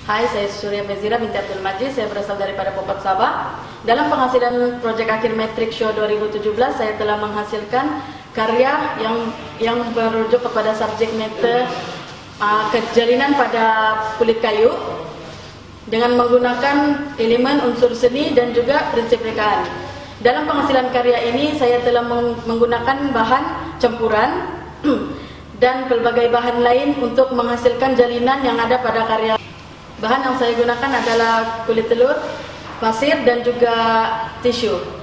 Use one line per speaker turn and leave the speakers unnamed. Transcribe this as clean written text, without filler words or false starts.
Hai, saya Surya Mezira binti Abdul Majid, saya berasal daripada Pokot Sabah. Dalam penghasilan proyek akhir Matric Show 2017, saya telah menghasilkan karya yang merujuk kepada subjek matter kejalinan pada kulit kayu dengan menggunakan elemen unsur seni dan juga prinsip rekaan. Dalam penghasilan karya ini, saya telah menggunakan bahan campuran dan berbagai bahan lain untuk menghasilkan jalinan yang ada pada karya. Bahan yang saya gunakan adalah kulit telur, pasir, dan juga tisu.